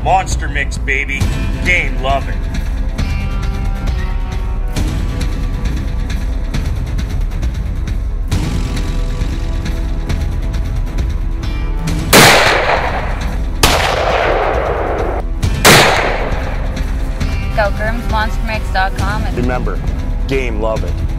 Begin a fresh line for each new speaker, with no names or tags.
Monster Mix, baby. Game, love it.
Go GrimsMonsterMix.com and
Remember, game, love it.